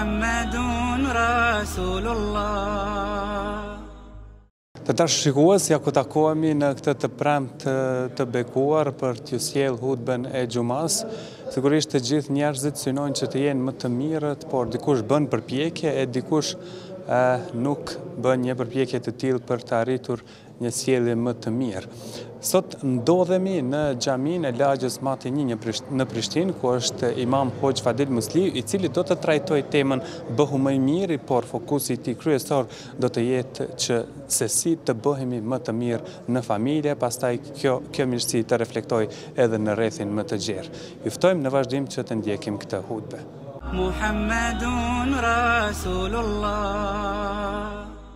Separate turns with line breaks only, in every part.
Muhammadun Rasulullah.
Të tash shikues, ja ku takohemi në këtë të premtë të bekuar për t'ju sjell hutben e xumas. Sigurisht të gjithë njerëzit synojnë që të jenë më të mirët, por dikush bën përpjekje e dikush nuk bën një përpjekje të tillë për të arritur një sjellje më të mirë. Sot ndodhemi në xhamin e lagjës Mati 1 në Prishtinë, ku është Imam Hoxh Fadil Musliu, i cili do të trajtojë temën bëhu më i miri, por fokusi i tij kryesor do të jetë që se si të bëhemi më të mirë në familje, pastaj kjo mirësi të reflektojë edhe në rrethin më të gjerë. Ju ftojmë në vazhdim që të ndjekim këtë hutbe.
Muhammadun Rasulullah.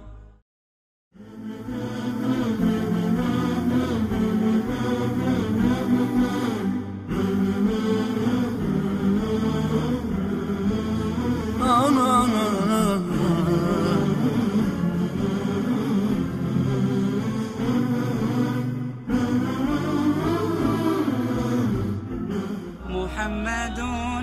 Muhammadun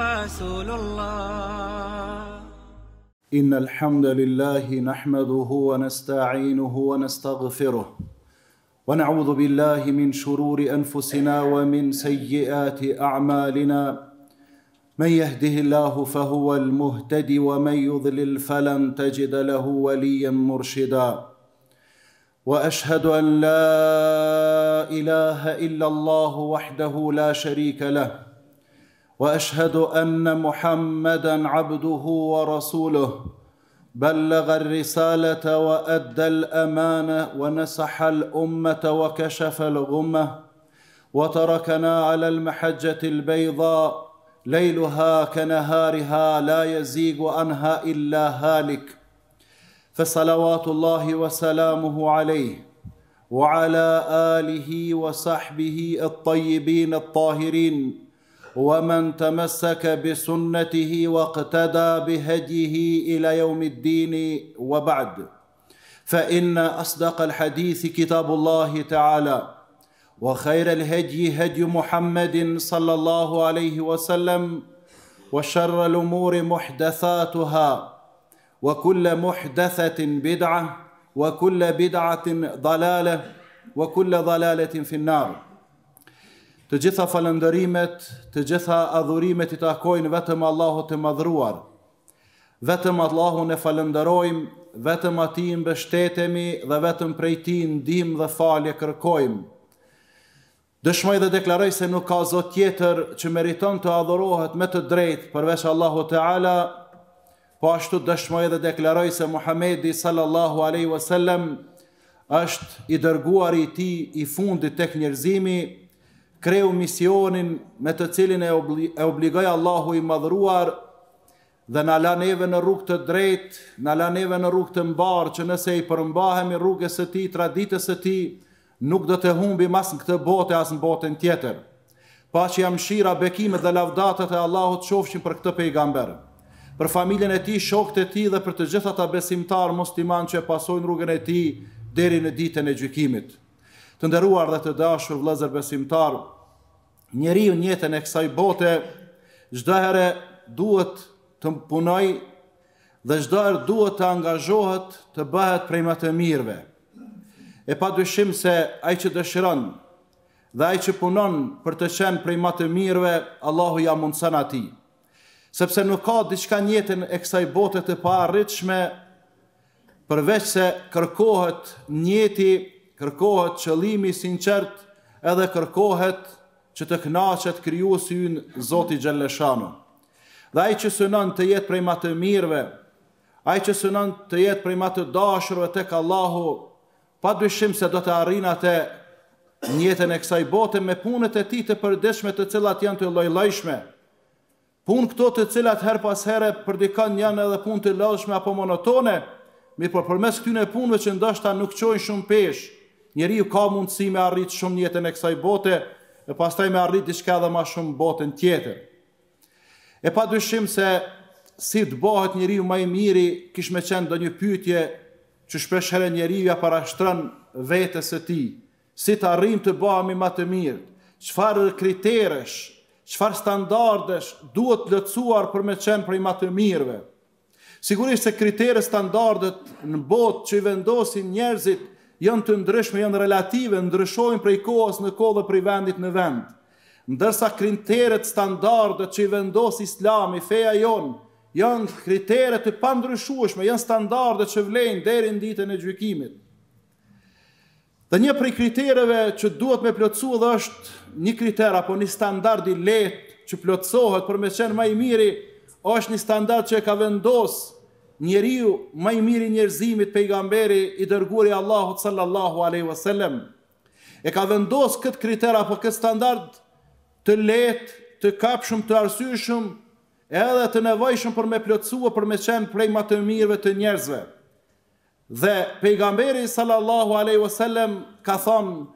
Rasulullah.
إن الحمد لله نحمده ونستعينه ونستغفره ونعوذ بالله من شرور أنفسنا ومن سيئات أعمالنا من يهده الله فهو المهتدي ومن يضلل فلن تجد له وليا مرشدا وأشهد أن لا إله إلا الله وحده لا شريك له وأشهد أن محمدًا عبده ورسوله بلغ الرسالة وأدى الأمانة ونصح الأمة وكشف الغمة وتركنا على المحجة البيضاء ليلها كنهارها لا يزيغ عنها إلا هالك فصلوات الله وسلامه عليه وعلى آله وصحبه الطيبين الطاهرين ومن تمسك بسنته واقتدى بهديه إلى يوم الدين وبعد فإن أصدق الحديث كتاب الله تعالى وخير الهدي هدي محمد صلى الله عليه وسلم وشر الأمور محدثاتها وكل محدثة بدعة وكل بدعة ضلالة وكل ضلالة في النار. Të gjitha falëndërimet, të gjitha adhurimet i takojnë vetëm Allahut të madhruar. Vetëm Allahun e falënderojmë, vetëm atij mbështetemi dhe vetëm prej tij ndihmë dhe falje kërkojmë. Dëshmoj dhe deklaroj se nuk ka Zot tjetër që meriton të adhurohet me të drejtë përveç Allahut Teala, po ashtu dëshmoj dhe deklaroj se Muhamedi sallallahu alaihi wasallam është i dërguari i tij i fundit tek njerëzimi, kreu misionin me të cilin e obligoi Allahu i madhruar dhe na la neve në rrugë të drejtë, na la neve në rrugë të mbarë, që nëse i përmbahemi rrugës së tij, traditës së tij, nuk do të humbi mas në këtë botë as në botën tjetër. Paqja, mëshira, bekimet dhe lavdatat e Allahut qofshin për këtë pejgamber, për familjen e tij, shokët e tij dhe për të gjithë ata besimtar musliman që pasojnë rrugën e tij deri në ditën e gjykimit. Të nderuar dhe të dashur vëllezër besimtar, njeriu në jetën e kësaj bote çdo herë duhet të punojë dhe çdo herë duhet të angazhohet të bëhet prej më të mirëve. E padyshim se ai që dëshiron dhe ai që punon për të qenë prej më të mirëve, Allahu ja mundson atij. Sepse nuk ka diçka në jetën e kësaj bote të paarritshme përveç se kërkohet njeti, kërkohet qëllimi sinqert, edhe kërkohet që të kënaqet krijuesi ynë Zoti Xhalleshanu. Dhe ai që synon të jetë prej më të mirëve, ai që synon të jetë prej më të dashurve tek Allahu, padyshim se do të arrijë atë në jetën e kësaj bote me punët e tij të përditshme, të cilat janë të lloj-llojshme. Punë këto të cilat her pas here për dikën janë edhe punë të lodhshme apo monotone, mirë por përmes këtyre punëve që ndoshta nuk çojnë shumë peshë, njeriu ka mundësi me arrit shumë në jetën e kësaj bote, e pastaj me arrit diçka edhe më shumë botën tjetër. E padyshim se si të bëhet njeriu më i miri, kish me qenë ndonjë pyetje që shpesh herë njeriu ja parashtron vetes së tij. Si të arrijmë të bëhemi më të mirë? Çfarë kriteresh, çfarë standardesh duhet plotësuar për me qenë prej më të mirëve? Sigurisht se kriteret, standardet në botë që i vendosin njerëzit janë të ndryshme, janë relative, ndryshojnë prej kohës në kohë dhe prej vendit në vend. Ndërsa kriteret, standardet që i vendos Islami, feja jonë, janë kriteret të pandryshueshme, janë standardet që vlen deri në ditën e gjykimit. Dhe një prej kritereve që duhet me plotësu dhe është një kriter apo një standard i lehtë që plotësohet për me qenë më i miri, është një standard që e ka vendos njeriu më i miri njerëzimit, pejgamberi i dërguari i Allahut sallallahu alaihi wasallam. E ka vendos këtë kriter apo këtë standard të lehtë, të kapshëm, të arsyeshëm, edhe të nevojshëm për me plotësua, për me qenë prej më të mirëve të njerëzve. Dhe pejgamberi sallallahu alaihi wasallam ka thonë: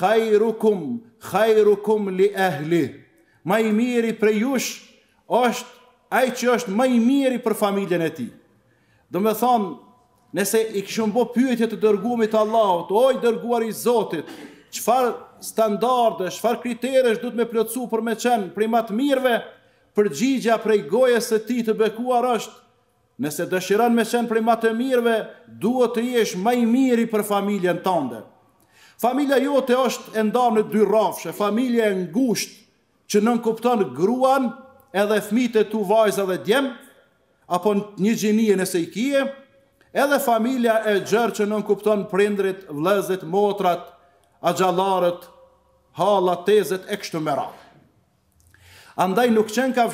khairukum li ahli. Më i miri prej jush është ai që është më i miri për familjen e tij. Do me thonë, nëse i kishëm bo pyetje të dërguarit të Allahut, o i dërguari i Zotit, çfarë standarde, çfarë kriteresh duhet me plotësu për me qenë prej më të mirëve, përgjigja prej gojës së tij të bekuar është: nëse dëshiron me qenë prej më të mirëve, duhet të jesh më i miri për familjen tënde. Familja jote është e ndarë në dy rrafshe, familja e ngushtë që nënkupton gruan edhe fëmijët e tu, vajza dhe djem, apo një gjinie nëse i kije, edhe familja e gjerë që nënkupton prindrit, vëllezërit, motrat, axhallarët, hallat, tezet e kështu me radhë. Andaj nuk qenë ka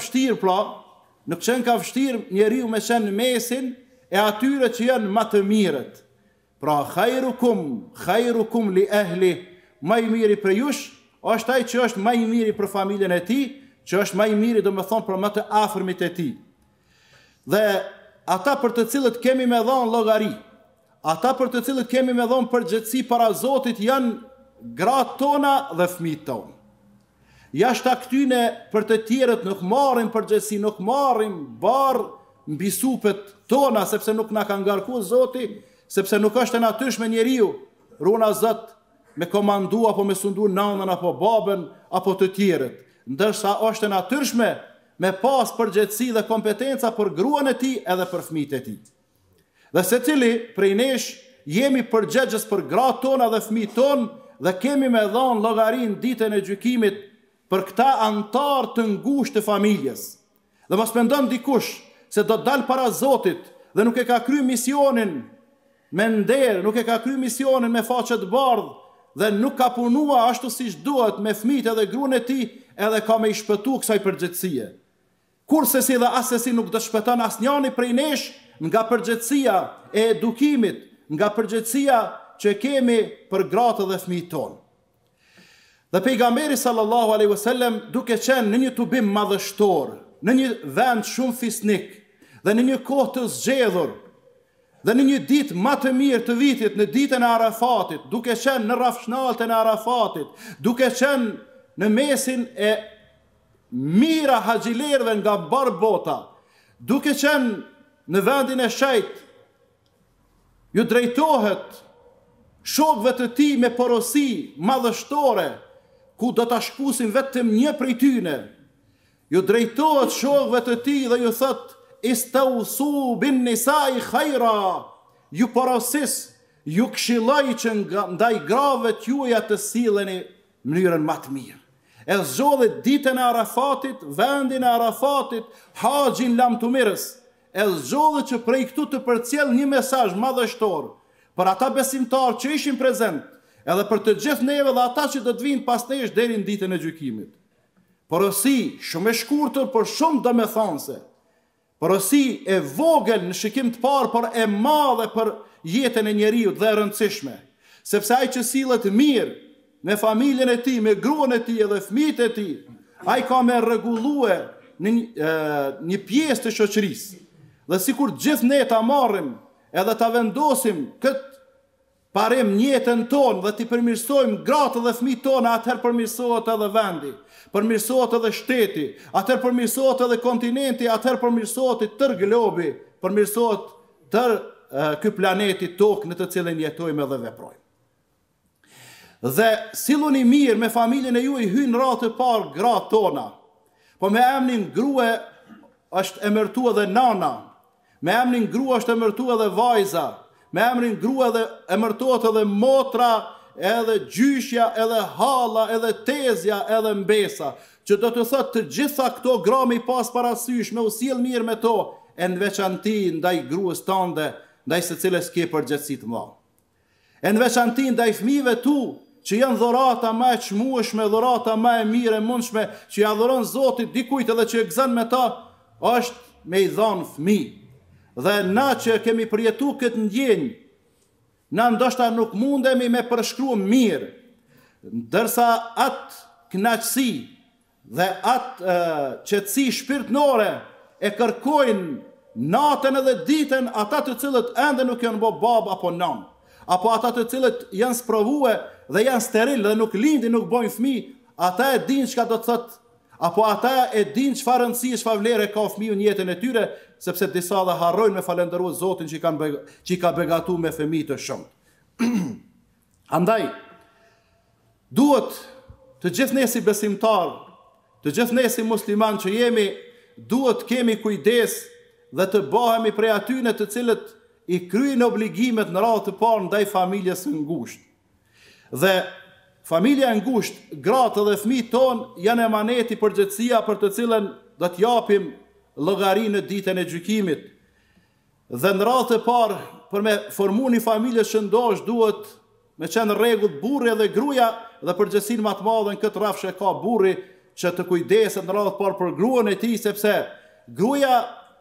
vështirë njeriu me qenë në mesin e atyre që janë më të mirët. Pra khairukum li ahli, më i miri për jush është ai që është më i miri për familjen e tij, që është më i miri do me thonë për më të afërmit e tij. Dhe ata për të cilët kemi me dhënë llogari, ata për të cilët kemi me dhënë përgjegjësi para Zotit janë gratë tona dhe fëmijët tonë. Jashtë këtyne për të tjerët nuk marrim përgjegjësi, nuk marrim barë mbi supet tona, sepse nuk na ka ngarkuar Zoti, sepse nuk është e natyrshme njeriu, runa Zot, me komandu apo me sundu nanën apo babën apo të tjerët. Ndërsa është e natyrshme me pas përgjegjësi dhe kompetenca për gruan e tij edhe për fëmijët e tij. Dhe secili prej nesh jemi përgjegjës për gratë tona dhe fëmijët tonë dhe kemi me dhënë llogarinë ditën e gjykimit për këta antar të ngushtë të familjes. Dhe mos mendon dikush se do të dalë para Zotit dhe nuk e ka kryer misionin me nder, nuk e ka kryer misionin me faqe të bardhë dhe nuk ka punua ashtu siç duhet me fëmijët edhe gruan e tij, edhe ka me i shpëtu kësaj përgjegjësie. Kurse si dhe asesi nuk do shpëton asnjëri prej nesh nga përgjegjësia e edukimit, nga përgjegjësia që kemi për gratë dhe fëmijët tonë. Dhe pejgamberi sallallahu alaihi wasallam, duke qenë në një tubim madhështor, në një vend shumë fisnik dhe në një kohë të zgjedhur, dhe në një ditë më të mirë të vitit, në ditën e Arafatit, duke qenë në rafshnaltën e Arafatit, duke qenë në mesin e mira haxhilerëve nga barë bota, duke qenë në vendin e shejt, ju drejtohet shokëve të tij me porosi madhështore, ku do ta shkusin vetëm një prej tyne. Ju drejtohet shokëve të tij dhe ju thot: istausu bin nisai khaira, ju porosis, ju këshilloj që ndaj grave t'juaja të silleni mënyrën më të mirë. E zgjodhi ditën e Arafatit, vendin e Arafatit, haxhin lamtumirës. E zgjodhi që prej këtu të përcjell një mesazh madhështor për ata besimtarë që ishin prezent, edhe për të gjithë neve dhe ata që do të vinë pas nesh deri në ditën e gjykimit. Porosi shumë e shkurtër, por shumë domethënëse. Porosi e vogël në shikim të parë, por e madhe për jetën e njeriu dhe e rëndësishme. Sepse ai që sillet mirë me familjen e tij, me gruan e tij dhe fëmijët e tij, ai ka me rregullue në një pjesë të shoqërisë. Dhe sikur gjithë ne ta marrim edhe ta vendosim këtë parim në jetën tonë dhe t'i përmirësojmë gratë dhe fëmijët tonë, atëherë përmirësohet edhe vendi, përmirësohet edhe shteti, atëherë përmirësohet edhe kontinenti, atëherë përmirësohet tërë globi, përmirësohet tërë ky planeti tokë në të cilin jetojmë edhe veprojmë. Dhe silluni mirë me familjen e juaj, hynë ratë të parë gratë tona, po me emrin grua është emërtuar edhe nana. Me emrin grua është emërtu edhe vajza, me emrin grua edhe emërtohet edhe motra, edhe gjyshja, edhe hala, edhe tezja, edhe mbesa, që do të thotë të gjitha këto gra me pas parasysh, me u sjell mirë me to, e në veçanti ndaj gruas tënde, ndaj se cilës ke përgjegjësi të madhe. E në veçanti ndaj fëmijëve tu, që janë dhurata më e çmueshme, dhurata më e mirë e mundshme, që ja dhuron Zoti dikujt edhe që e gëzon me ta, është me i dhënë fëmijë. Dhe na që kemi përjetu këtë ndjenjë, na ndoshta nuk mundemi me përshkruar mirë, ndërsa atë kënaqësi dhe atë qetësi shpirtënore e kërkojnë natën edhe ditën ata të cilët ende nuk janë bab apo nam, apo ata të cilët janë sprovue dhe janë steril dhe nuk lindin, nuk bojnë fëmijë, ata e dinë çka do të thotë, apo ata e dinë çfarë rëndësi, çfarë vlere ka fëmiu në jetën e tyre, sepse disa dhe harrojnë me falendëruar Zotin që i ka begatuar me fëmijë të shumtë. Andaj, duhet të gjithë ne si besimtar, të gjithë ne si musliman që jemi, duhet kemi kujdes dhe të bëhemi prej atyre të cilët i kryejnë obligimet në radhë të parë ndaj familjes së ngushtë. Dhe familja e ngushtë, gratë dhe fëmijët tonë janë emaneti përgjegjësia për të cilën do të japim llogari në ditën e gjykimit. Dhe në radhë të parë, për me formu një familje shëndosh, duhet me qenë rregull burri dhe gruaja, dhe përgjegjësinë më të madhe në këtë rrafsh e ka burri që të kujdeset në radhë të parë për gruan e tij, sepse gruaja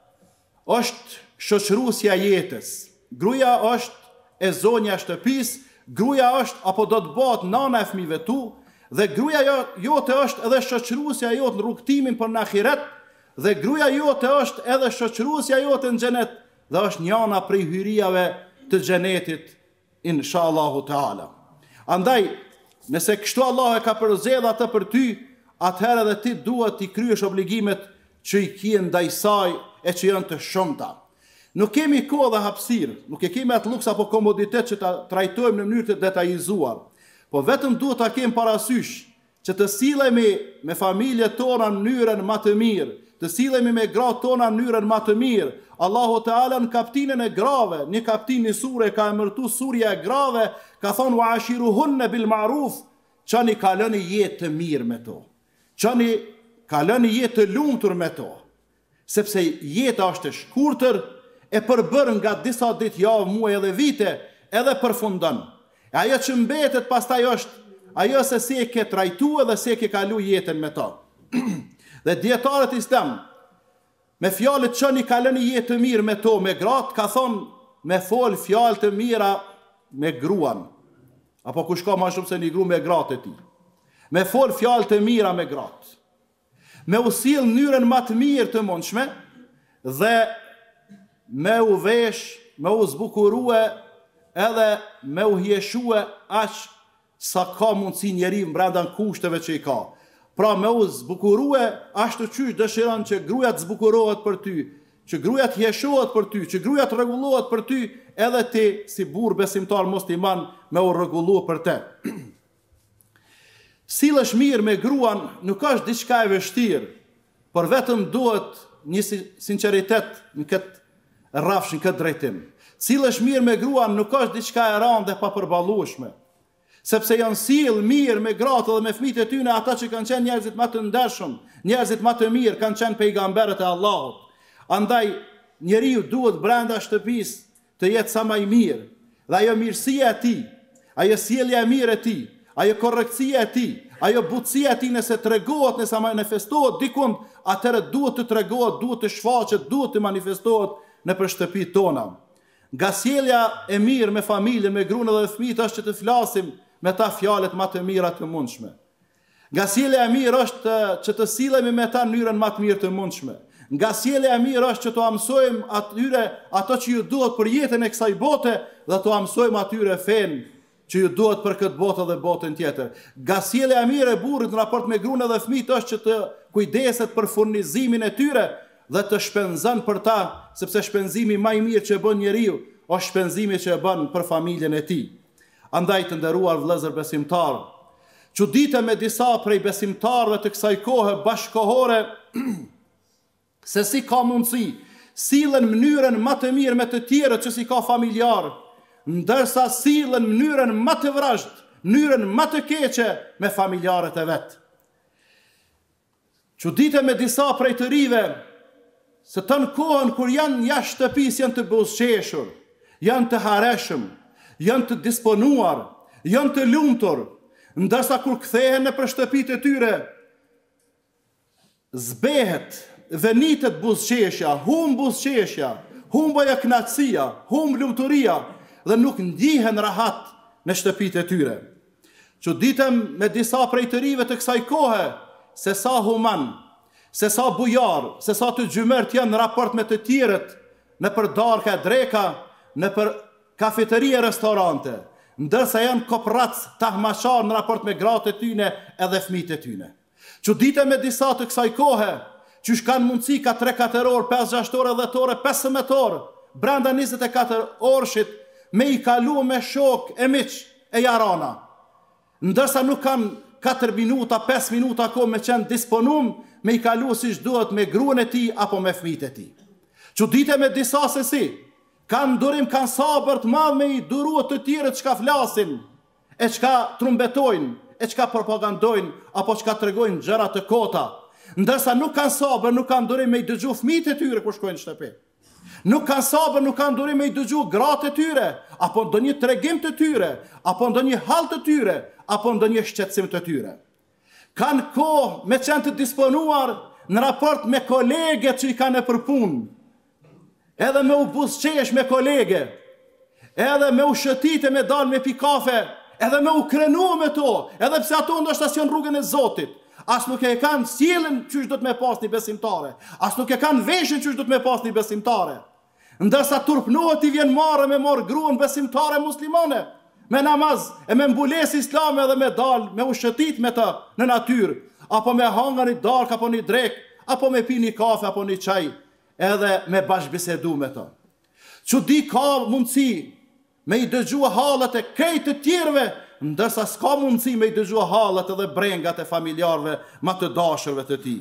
është shoqëruesja e jetës. Gruaja është e zonja e shtëpisë, gruaja është apo do të bëhet nana e fëmijëve tu, dhe gruaja jote është edhe shoqëruesja jote në rrugtimin për në ahiret, dhe gruaja jote është edhe shoqëruesja jote në xhenet, dhe është njëna prej hyrijave të xhenetit inshallahu taala. Andaj, nëse kështu Allah e ka përzgjedhur atë për ty, atëherë edhe ti duhet t'i kryesh obligimet që i ke ndaj saj e që janë të shumta. Nuk kemi kohë dhe hapësirë, nuk e kemi atë luks apo komoditet që ta trajtojmë në mënyrë të detajizuar, po vetëm duhet ta kemi parasysh që të sillemi me familjet tona në mënyrën më të mirë, të sillemi me gratë tona në mënyrën më të mirë. Allahu Teala në kaptinën e grave, një kaptinë sure ka emërtuar surja e grave, ka thonë wa ashiruhunna bil ma'ruf, çani kaloni jetë të mirë me to. Çani kaloni jetë të lumtur me to. Sepse jeta është e shkurtër, e përbër nga disa ditë, javë, muaj edhe vite, edhe përfundon. E ajo që mbetet pastaj është ajo se si e ke trajtuar dhe si e ke kalu jetën me ta. Dhe dietarët islam, me fjalët çani kaloni jetë të mirë me to, me gratë, ka thonë me fol fjalë të mira me gruan. Apo kush ka më shumë se një grua me gratë e tij. Me fol fjalë të mira me gratë. Me u sill në mënyrën më të mirë të mundshme dhe me u vesh, me u zbukurue edhe me u hjeshue aq sa ka mundësi njeriu brenda kushteve që i ka. Pra me u zbukurue ashtu qysh dëshiron që gruaja të zbukurohet për ty, që gruaja të hjeshohet për ty, që gruaja të rregullohet për ty, edhe ti si burr besimtar musliman me u rregullu për te. Sillesh mirë me gruan nuk është diçka e vështirë, por vetëm duhet një sinqeritet në këtë rrafsh, në këtë drejtim. Sillesh mirë me gruan nuk është diçka e rëndë dhe papërballueshme, sepse janë sill mirë me gratë dhe me fëmijët e tyre ata që kanë qenë njerëzit më të ndershëm, njerëzit më të mirë, kanë qenë pejgamberët e Allahut. Andaj njeriu duhet brenda shtëpisë të jetë sa më i mirë, dhe ajo mirësia e tij, ajo sjellja e mirë e tij, ajo korrektësia e tij, ajo butësia e tij nëse tregohet, nëse manifestohet dikund, atëherë duhet të tregohet, duhet të shfaqet, duhet të manifestohet nëpër shtëpitë tona. Nga sjellja e mirë me familjen, me gruan dhe fëmijët është që të flasim me ta fjalët më të mira të mundshme. Nga sjellja e mirë është që të sillemi me ta në mënyrën më të mirë të mundshme. Nga sjellja e mirë është që t'u mësojmë atyre ato që ju duhet për jetën e kësaj bote dhe t'u mësojmë atyre fen që ju duhet për këtë botë dhe botën tjetër. Nga sjellja e mirë e burrit në raport me gruan dhe fëmijët është që të kujdeset për furnizimin e tyre dhe të shpenzon për ta, sepse shpenzimi më i mirë që bën njeriu është shpenzimi që e bën për familjen e tij. Andaj të nderuar vëllezër besimtar, çuditë me disa prej besimtarëve të kësaj kohe bashkohore se si ka mundësi sillen mënyrën më të mirë me të tjerët që si ka familjar, ndërsa sillen mënyrën më të vrasht, mënyrën më të keqe me familjarët e vetë. Çuditë me disa prej të rive, se të në kohën kur janë jashtë shtëpis janë të buzëqeshur, janë të hareshëm, janë të disponuar, janë të lumtur, ndërsa kur kthehen në për shtëpit e tyre, zbehet dhe nitet buzëqeshja, buzëqeshja, humboja knatësia, lumturia dhe nuk ndihen rahat në shtëpit e tyre. Çuditëm me disa prej të rive të kësaj kohe, se sa human, se sa bujar, se sa të gjymërt janë në raport me të tjerët, në për darka, dreka, në për kafeterie, restorante, ndërsa janë koprac tahmashar në raport me gratë e tyne edhe fëmijët e tyne. Çuditëm me disa të kësaj kohe, që kanë mundësi ka 3-4 orë, 5-6 orë, 10 orë, 15 orë, brenda 24 orëshit, me i kalu me shok e miq e jarana. Ndërsa nuk kanë 4 minuta, 5 minuta ko me qenë disponum, me i kalu si shduhet me gruën e ti apo me fëmijët e ti. Çuditëm me disa se si, kanë durim, kanë sabër të madh me i duru të tjerët çka flasin, e çka trumbetojnë, e çka propagandojnë, apo çka tregojnë gjëra të kota. Ndërsa nuk kanë sabër, nuk kanë durim me i dëgju fëmijët e tyre kur shkojnë në shtëpi. Nuk kanë sabër, nuk kanë durim me i dëgju gratë e tyre, apo ndonjë tregim të tyre, apo ndonjë hall të tyre, apo ndonjë shqetësim të tyre. Kanë kohë me qenë të disponuar në raport me kolegët që i kanë për punë, edhe me u buzëqesh me kolege, edhe me u shëtite me dalë me pi kafe, edhe me u krenu me to, edhe pse ato ndoshta janë rrugën e Zotit. As nuk e kanë sjellën çysh do të me pas një besimtare, as nuk e kanë veshën çysh do të me pas një besimtare. Ndërsa turpnohet i vjen marrë me marr gruan besimtare muslimane, me namaz e me mbules islame edhe me dal, me u shëtit me të në natyrë, apo me hangër një dark, apo një drek, apo me pi një kafe, apo një çaj, edhe me bashkëbisedu me të. Çudi ka mundësi me i dëgjua hallet e krejt të tjerëve, ndërsa s'ka mundësi me i dëgjua hallet edhe brengat e familjarëve ma të dashurve të tij.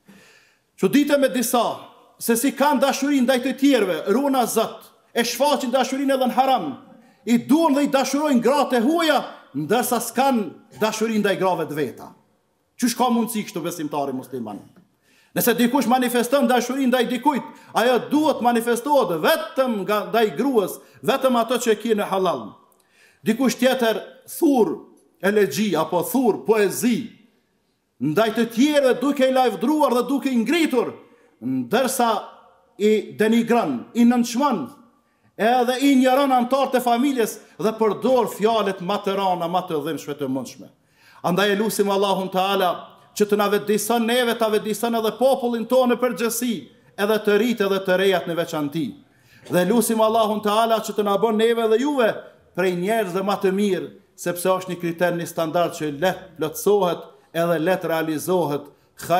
Çuditë me disa, se si kanë dashuri ndaj të tjerëve, runa Zot, e shfaqin dashurinë edhe në haram, i duan dhe i dashurojnë gratë e huaja, ndërsa s'kan dashuri ndaj grave të veta. Qysh ka mundësi kështu besimtari musliman? Nëse dikush manifeston dashuri ndaj dikujt, ajo duhet manifestohet vetëm ndaj gruas, vetëm ato që e në halal. Dikush tjetër thur elegji apo thur poezi ndaj të tjerëve duke i lavdruar dhe duke i ngritur, ndërsa i denigron, i nënçmon, edhe i njëron antarët e familjes dhe përdor fjalët më të rana, më të dhimbshme të mundshme. Andaj e lutim Allahun Teala që të na vetëdijson neve, ta vetëdijson edhe popullin tonë në përgjithësi, edhe të rit edhe të rejat në veçanti. Dhe lutim Allahun Teala që të na bën neve dhe juve prej njerëzve më të mirë, sepse është një kriter, një standard që let plotësohet edhe let realizohet.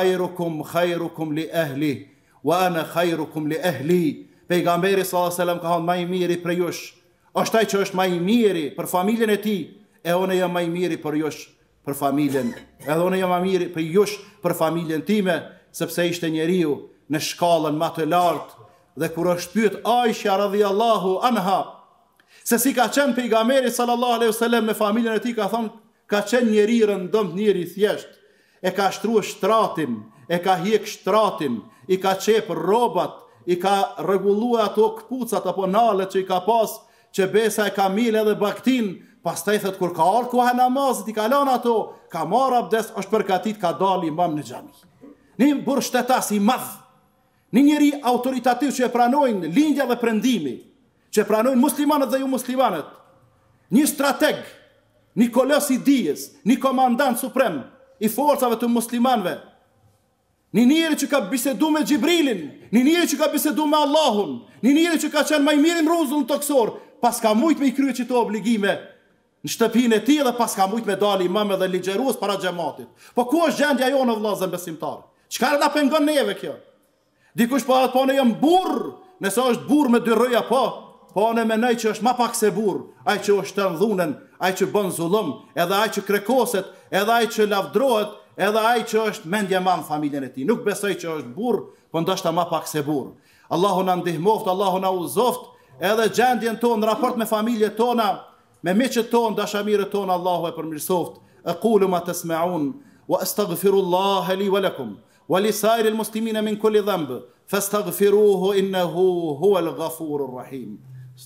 Khairukum li ehli, wa ana khairukum li ehli. Pejgamberi sallallahu alajhi wasallam ka thënë më i miri për jush është ai që është më i miri për familjen e tij, e unë jam më i miri për jush për familjen, edhe unë jam më i miri për jush për familjen time, sepse ishte njeriu në shkallën më të lartë. Dhe kur është pyet Aisha radhiyallahu anha se si ka qenë pejgamberi sallallahu alaihi wasallam me familjen e tij, ka thënë ka qenë njeri i rëndom, njeri i thjesht, e ka shtruar shtratin, e ka hjek shtratin, i ka qep rrobat, i ka rregulluar ato kpucat apo nalet që i ka pas, që besa e kamile dhe baktin, pastaj thot kur ka ardhur koha e namazit, i ka lënë ato, ka marrë abdes, është përgatit, ka dalë imam në xhami. Një burr shtetas i madh, një njeri autoritativ që e pranojnë lindja dhe prendimi, që e pranojnë muslimanët dhe ju muslimanët, një strateg, një kolos i dijes, një komandant suprem i forcave të muslimanëve, një njeri që ka bisedu me Gjibrilin, një njeri që ka bisedu me Allahun, një njeri që ka qenë më i miri në rruzull toksor, pas ka mujt me i krye çito obligime në shtëpinë e tij dhe pas ka mujt me dalë imam dhe ligjërues para xhamatit. Po ku është gjendja jonë vëllezër besimtar? Çka na pengon neve kjo? Dikush po ne jam burr, nëse është burr me dy rroja po ne mendoj që është më pak se burr, ai që është në dhunën, ai që bën zullum, edhe ai që krekoset, edhe ai që lavdrohet, edhe ai që është mendje madh familjen e tij. Nuk besoj që është burr, po ndoshta më pak se burr. Allahu na ndihmoft, Allahu na uzoft, edhe gjendjen tonë në raport me familjet tona, me miqët tonë, dashamirët tonë, Allahu e përmirësoft. Aqulu ma tasma'un wa astaghfirullaha li wa lakum wa li sa'iril muslimina min kulli dhanb fastaghfiruhu innahu huwal ghafurur rahim.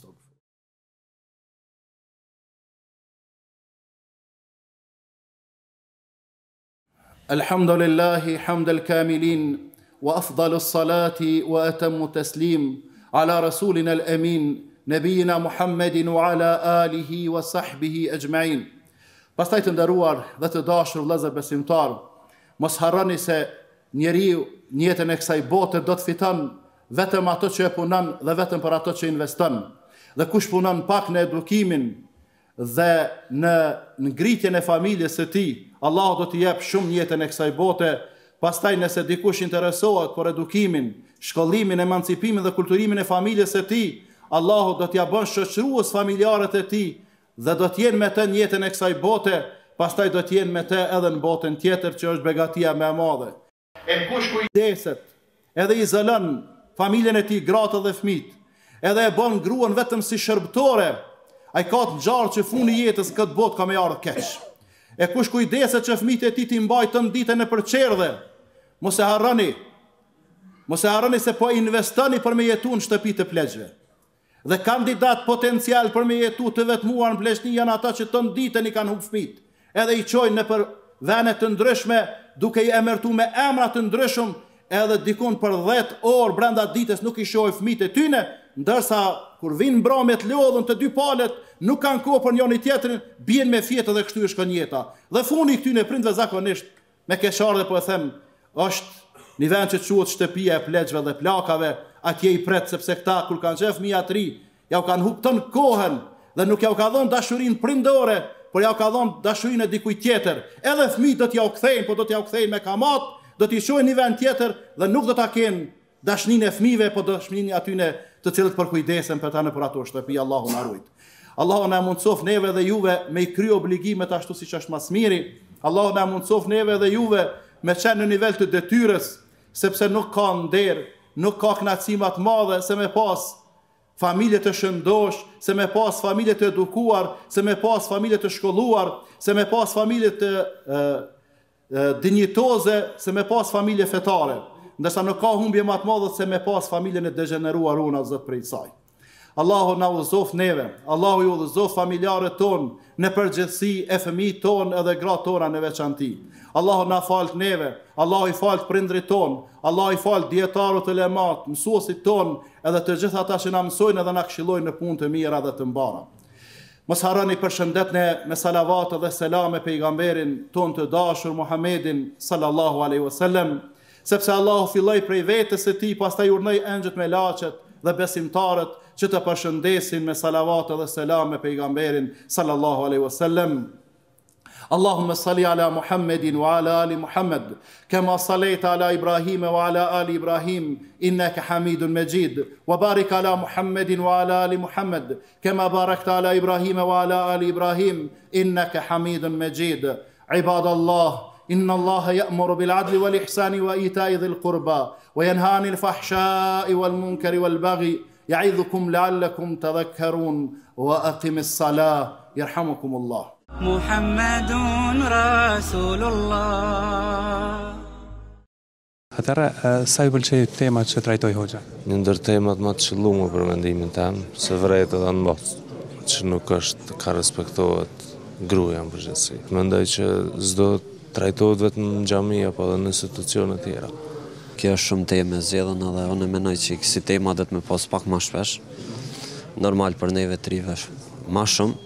الحمد لله حمد الكاملين وأفضل الصلاة وأتم التسليم على رسولنا الأمين نبينا محمد وعلى آله وصحبه أجمعين. Pastaj të nderuar dhe të dashur vëllezër besimtar, mos harroni se njeriu në jetën e kësaj bote do të fiton vetëm ato që e punon dhe vetëm për ato që investon. Dhe kush punon pak në edukimin dhe në ngritjen e familjes së tij, Allah do t'i jep shumë jetën e kësaj bote. Pastaj nëse dikush interesohet për edukimin, shkollimin, emancipimin dhe kulturimin e familjes së tij, Allah do t'ia bën shoqërues familjarët e tij dhe do t'jenë me të në jetën e kësaj bote, pastaj do t'jenë me të edhe në botën tjetër që është begatia më e madhe. E kush kujdeset, edhe izolon familjen e tij, gratë dhe fëmijët, edhe e bën gruan vetëm si shërbëtore, ai ka të ngjarë që funi jetës këtë botë ka më ardhur keq. E kush kujdeset që fëmijët e tij t'i mbajtën ditën e përçerdhe, mos e harroni se po investoni për me jetu në shtëpi të pleqve. Dhe kandidat potencial për me jetu të vetmuar në pleqni janë ata që të ditën i kanë humbë fëmijët, edhe i qojnë në për vene të ndryshme, duke i emërtu me emra të ndryshëm, edhe dikun për 10 orë brenda ditës nuk i shohë fëmijët e tyne, ndërsa kur vinë mbrëmjet lodhën të dy palët, nuk kanë kohë për njëri tjetrin, bien me fjetë dhe kështu shkon jeta. Dhe funi këtyne prindve zakonisht me keqardhje po e them, është një vend që quhet shtëpia e pleqve dhe plakave, atje i pret sepse këta kur kanë qenë fëmijë të ri, ja u kanë hupton kohën dhe nuk ja u ka dhënë dashurinë prindore, por ja u ka dhënë dashurinë e dikujt tjetër. Edhe fëmijët do t'ja u kthejnë, po do t'ja u kthejnë me kamat, do t'i shohin në vend tjetër dhe nuk do ta kenë dashninë e fëmijëve, po dashninë atyne të cilët përkujdesen për ta në për ato shtëpi. Allahu na ruaj. Allahu na mundsof neve dhe juve me i kry obligimet ashtu siç është më miri. Allahu na mundsof neve dhe juve me qenë në nivel të detyrës, sepse nuk ka nder, nuk ka kënaqësi më të madhe se me pas familje të shëndosh, se me pas familje të edukuar, se me pas familje të shkolluar, se me pas familje të dinjitoze, se me pas familje fetare. Ndërsa nuk ka humbje më të madhe se me pas familjen e degeneruar unë Zot prej saj. Allahu na udhëzof neve, Allahu ju udhëzof familjarët tonë, në përgjithësi e fëmijët tonë edhe gratë tona në veçanti. Allahu na falt neve, Allahu i falt prindrit tonë, Allahu i falt dietarët e ulemat, mësuesit tonë, edhe të gjithë ata që na mësojnë edhe na këshillojnë në punë të mira dhe të mbara. Mos harroni përshëndetni me salavat dhe selame pejgamberin tonë të dashur Muhammedin sallallahu alaihi wasallam, sepse Allahu filloi prej vetes së tij, pastaj urnoi engjëjt me laçet dhe besimtarët që të përshëndesin me salavat dhe selam me pejgamberin sallallahu alaihi wasallam. Allahumma salli ala Muhammedin wa ala ali Muhammad kama sallaita ala Ibrahim wa ala ali Ibrahim innaka Hamidun Majid wa barik ala Muhammedin wa ala ali Muhammad kama barakta ala Ibrahim wa ala ali Ibrahim innaka Hamidun Majid. Ibadallah, إن الله يأمر بالعدل والإحسان وإيتاء ذي القربى وينهى عن الفحشاء والمنكر والبغي يعظكم لعلكم تذكرون وأقم الصلاة يرحمكم الله.
محمد رسول الله.
Atëra, sa ju pëlqej temat që trajtoi hoxha?
Një ndër temat më të qëlluara për mendimin tim, se vërejt edhe në botë, që nuk është ka respektohet gruaja në përgjithësi. Mendoj që s'do trajtohet vetëm në xhami apo edhe në institucione të tjera.
Kjo është shumë temë zgjedhën edhe unë mendoj që kësi tema do të më pas pak më shpesh. Normal për neve të rive më shumë.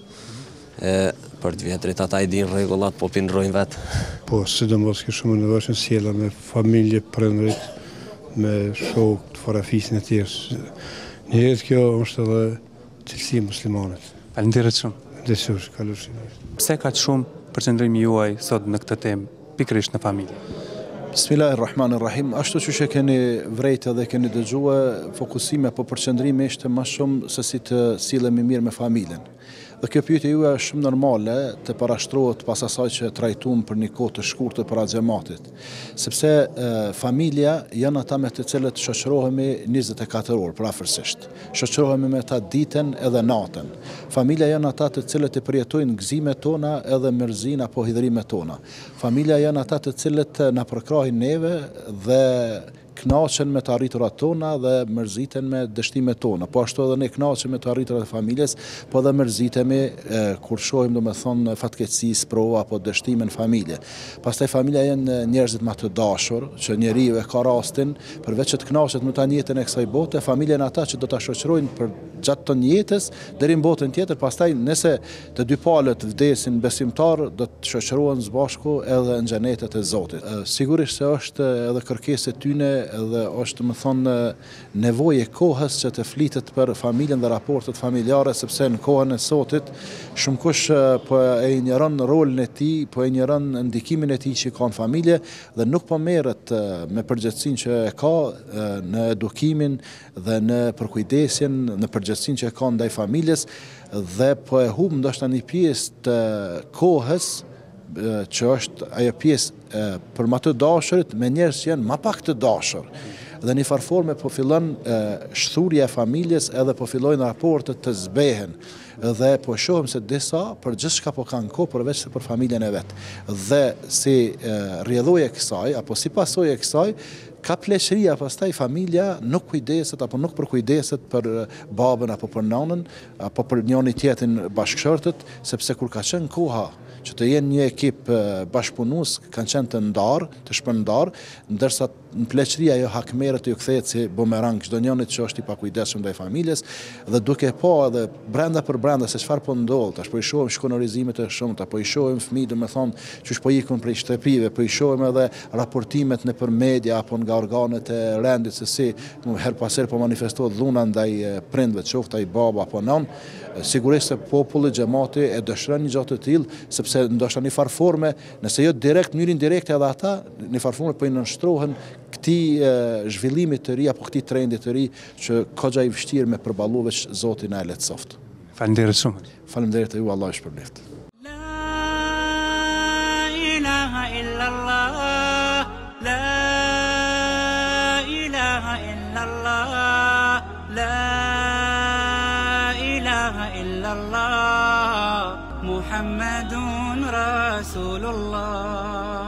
Për të vjetrit ata i dinë rregullat, po pinrojnë vetë.
Po, sidomos që shumë nevojshëm sjella me familje, prindrit, me shok të forafisin e tjerë. Njëherë kjo është edhe cilësi e muslimanit.
Faleminderit shumë.
Dëshush, kalushim.
Pse ka shumë përqendrimi juaj sot në këtë temë, pikërisht në familje?
Bismillahirrahmanirrahim. Ashtu që keni vrejtë dhe keni dëgjue, fokusime po përqendrimi ishte më shumë se si të silemi mirë me familjen. Dhe kjo pyetje juaj është shumë normale të parashtrohet pas asaj që trajtuam për një kohë të shkurtër para xhamatit. Sepse familja janë ata me të cilët shoqërohemi 24 orë përafërsisht. Shoqërohemi me ta ditën edhe natën. Familja janë ata të cilët e përjetojnë gëzimet tona edhe mërzinë apo hidhrimet tona. Familja janë ata të cilët na përkrahin neve dhe knaqen me të arriturat tona dhe mërziten me dështimet tona. Po ashtu edhe ne knaqen me të arriturat e familjes, po dhe mërzitemi kur shohim domethënë fatkeqësi, sprova apo dështime në familje. Pastaj familja janë njerëzit më të dashur, që njeriu e ka rastin, përveç që të knaqet me ta jetën e kësaj bote, familja janë ata që do ta shoqërojnë për gjatë të jetës deri në botën tjetër. Pastaj nëse të dy palët vdesin besimtar, do të shoqërohen së bashku edhe në xhenetet e Zotit. Sigurisht se është edhe kërkesë e tyne edhe është më thonë nevoje kohës që të flitet për familjen dhe raportet familjare, sepse në kohën e sotit shumë kush po e injoron rolin e tij, po e injoron ndikimin e tij që ka në familje dhe nuk po merret me përgjegjësinë që e ka në edukimin dhe në përkujdesjen, në përgjegjësinë që e ka ndaj familjes dhe po e humb ndoshta një pjesë të kohës që është ajo pjesë për më të dashurit me njerëz që janë më pak të dashur. Dhe në farforme po fillon shthurja e familjes edhe po fillojnë raportet të zbehen. Dhe po shohim se disa për gjithçka po kanë kohë përveç se për familjen e vet. Dhe si rrjedhojë e kësaj apo si pasojë e kësaj ka pleqëria, pastaj familja nuk kujdeset apo nuk përkujdeset për babën apo për nanën apo për njëri tjetrin bashkëshortët, sepse kur ka qenë koha që të jenë një ekip bashkëpunues, kanë qenë të ndarë, të shpërndar, ndërsa në pleqëria ajo hakmerët ju kthehet si bumerang çdo njëri që është i pakujdesshëm ndaj familjes dhe duke pa edhe brenda për brenda se çfarë po ndodh, tash po i shohim shkonorizimet e shumta, po i shohim fëmijë domethënë çu po ikun prej shtëpive, po i shohim edhe raportimet nëpër media apo nga organet e rendit se si her pas here po manifestohet dhuna ndaj prindve, qoftë ai baba apo nën. Sigurisht se populli, xhamati e dëshiron një gjë të tillë, sepse ndoshta në farforme, nëse jo direkt, në mënyrë indirekte edhe ata në farforme po i nënshtrohen këtij zhvillimit të ri apo këtij trendi të ri që goxha i vështirë me përballu veç Zoti na e lehtësoft.
Faleminderit shumë.
Faleminderit ju, Allah ju shpërbleft.
La ilaha illallah, la ilaha illallah, la ilaha illallah, Muhammadun Rasulullah.